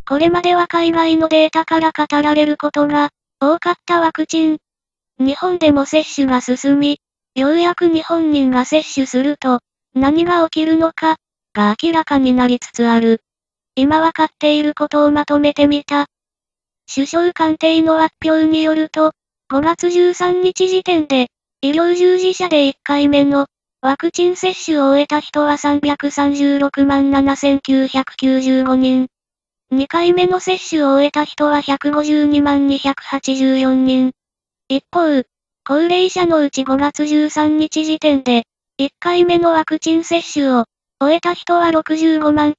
これまでは海外のデータから語られることが多かったワクチン。日本でも接種が進み、ようやく日本人が接種すると、何が起きるのか、が明らかになりつつある。今わかっていることをまとめてみた。首相官邸の発表によると、5月13日時点で、医療従事者で1回目のワクチン接種を終えた人は336万7995人。2回目の接種を終えた人は152万284人。一方、高齢者のうち5月13日時点で、1回目のワクチン接種を終えた人は65万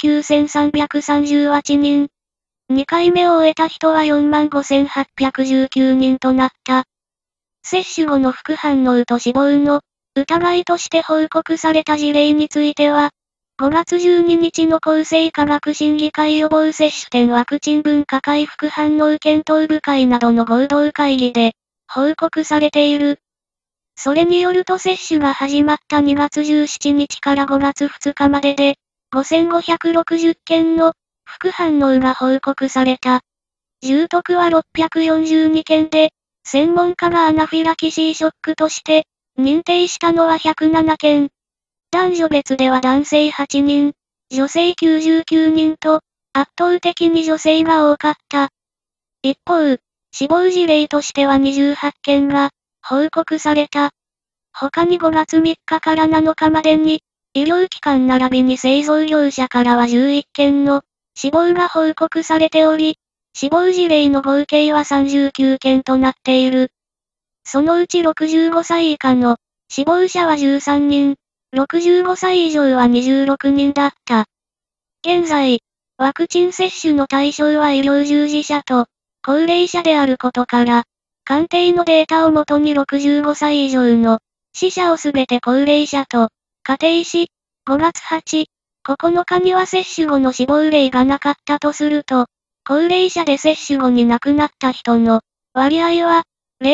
9338人。2回目を終えた人は4万5819人となった。接種後の副反応と死亡の疑いとして報告された事例については、5月12日の厚生科学審議会予防接種展ワクチン分科会副反応検討部会などの合同会議で報告されている。それによると接種が始まった2月17日から5月2日までで、5560件の副反応が報告された。重篤は642件で、専門家がアナフィラキシーショックとして認定したのは107件。男女別では男性8人、女性99人と、圧倒的に女性が多かった。一方、死亡事例としては28件が報告された。他に5月3日から7日までに、医療機関並びに製造業者からは11件の死亡が報告されており、死亡事例の合計は39件となっている。そのうち65歳以下の死亡者は13人、65歳以上は26人だった。現在、ワクチン接種の対象は医療従事者と高齢者であることから、官邸のデータをもとに65歳以上の死者をすべて高齢者と仮定し、5月8、9日には接種後の死亡例がなかったとすると、高齢者で接種後に亡くなった人の割合は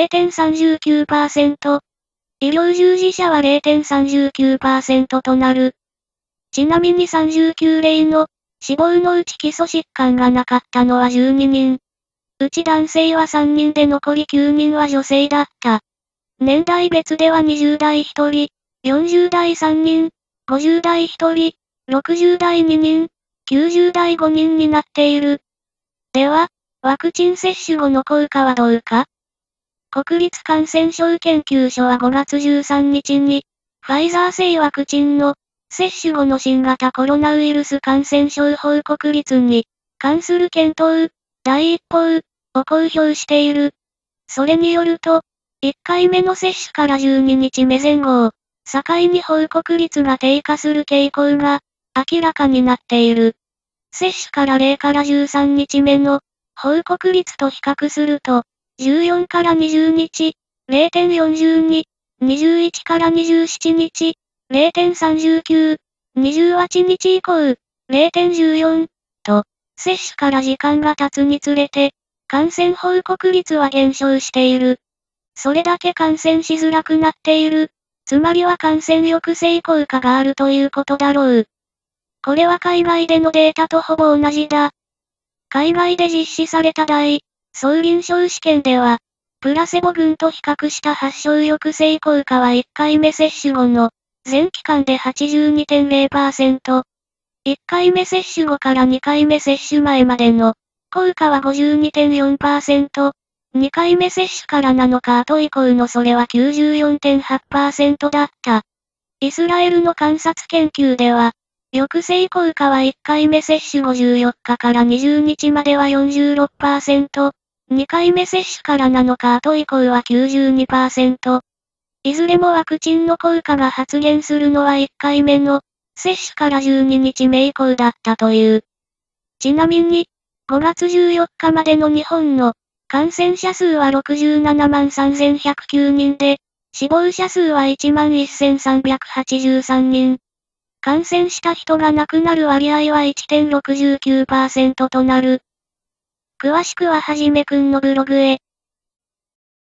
0.39%、医療従事者は 0.39% となる。ちなみに39例の死亡のうち基礎疾患がなかったのは12人。うち男性は3人で残り9人は女性だった。年代別では20代1人、40代3人、50代1人、60代2人、90代5人になっている。では、ワクチン接種後の効果はどうか？国立感染症研究所は5月13日に、ファイザー製ワクチンの接種後の新型コロナウイルス感染症報告率に関する検討、第一報を公表している。それによると、1回目の接種から12日目前後を境に報告率が低下する傾向が明らかになっている。接種から0から13日目の報告率と比較すると、14から20日、0.42、21から27日、0.39、28日以降、0.14と、接種から時間が経つにつれて、感染報告率は減少している。それだけ感染しづらくなっている。つまりは感染抑制効果があるということだろう。これは海外でのデータとほぼ同じだ。海外で実施された大総臨床試験では、プラセボ群と比較した発症抑制効果は1回目接種後の全期間で 82.0%。1回目接種後から2回目接種前までの効果は 52.4%。2回目接種から7日後以降のそれは 94.8% だった。イスラエルの観察研究では、抑制効果は1回目接種後14日から20日までは 46%、2回目接種から7日後以降は 92%。いずれもワクチンの効果が発現するのは1回目の接種から12日目以降だったという。ちなみに、5月14日までの日本の感染者数は67万3109人で、死亡者数は1万1383人。感染した人が亡くなる割合は 1.69% となる。詳しくははじめくんのブログへ。